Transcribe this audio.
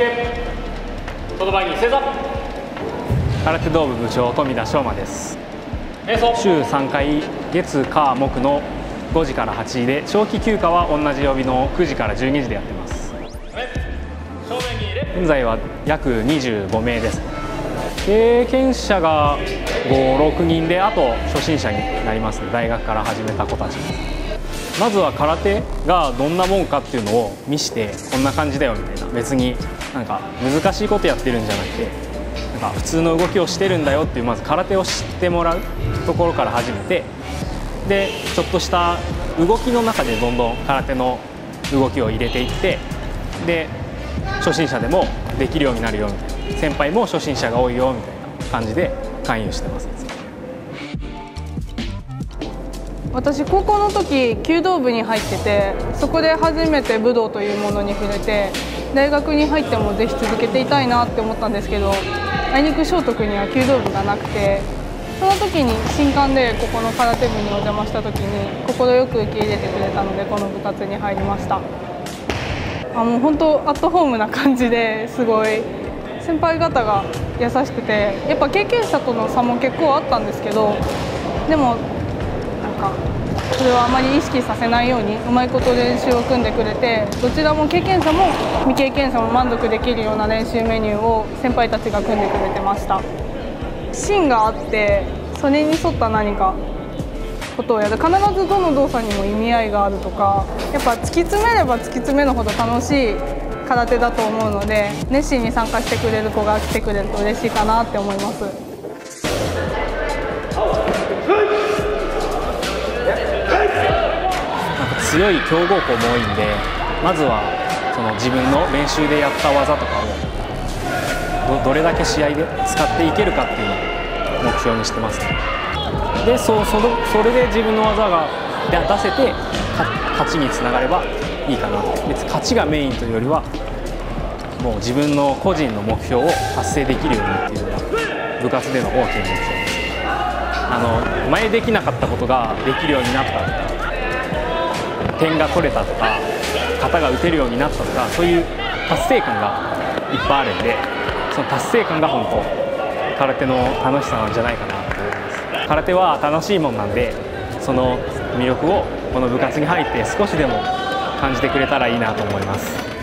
その前に正座。 空手道部部長富田翔馬です。週3回月火木の5時から8時で、長期休暇は同じ曜日の9時から12時でやってます。現在は約25名です。経験者が5、6人で、あと初心者になりますね。大学から始めた子たち。まずは空手がどんなもんかっていうのを見して、こんな感じだよみたいな、別になんか難しいことやってるんじゃなくて、なんか普通の動きをしてるんだよっていう、まず空手を知ってもらうところから始めて、でちょっとした動きの中でどんどん空手の動きを入れていって、で初心者でもできるようになるよみたいな、先輩も初心者が多いよみたいな感じで勧誘してます。 私高校の時弓道部に入ってて、そこで初めて武道というものに触れて、大学に入ってもぜひ続けていたいなって思ったんですけど、あいにく翔徳には弓道部がなくて、その時に新歓でここの空手部にお邪魔した時に快く受け入れてくれたので、この部活に入りました。もう本当アットホームな感じで、すごい先輩方が優しくて、やっぱ経験者との差も結構あったんですけど、でもなんかそれはあまり意識させないようにうまいこと練習を組んでくれて、どちらも経験者も未経験者も満足できるような練習メニューを先輩たちが組んでくれてました。芯があってそれに沿った何かことをやる、必ずどの動作にも意味合いがあるとか、やっぱ突き詰めれば突き詰めるほど楽しい空手だと思うので、熱心に参加してくれる子が来てくれると嬉しいかなって思います。 強い強豪校も多いんで、まずはその自分の練習でやった技とかを どれだけ試合で使っていけるかっていうのを目標にしてますね。でそれで自分の技が出せて勝ちにつながればいいかな。別に勝ちがメインというよりは、もう自分の個人の目標を達成できるようにっていうのが部活での大きな目標です。前できなかったことができるようになったとか、点が取れたとか、型が打てるようになったとか、そういう達成感がいっぱいあるんで、その達成感が本当空手の楽しさなんじゃないかなと思います。空手は楽しいもんなんで、その魅力をこの部活に入って少しでも感じてくれたらいいなと思います。